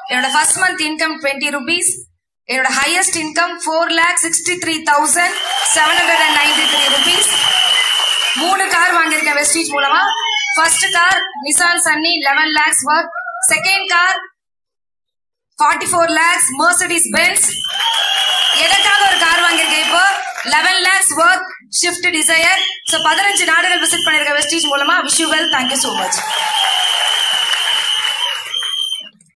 என்னோட first month income 20 rupees. என்னோட highest income 4,63,793 rupees. 3 car வாங்கியிருக்கேன் வெஸ்டீஜ் மூலமா. First car Nissan Sunny 11 lakhs worth. Second car 44 lakhs Mercedes Benz. எதற்காக ஒரு car வாங்கியிருக்கேன் இப்போ 11 lakhs worth Swift Desire. So 15 நாடுகள் விசிட் பண்ணிருக்க வெஸ்டீஜ் மூலமா. Wish you well. Thank you so much.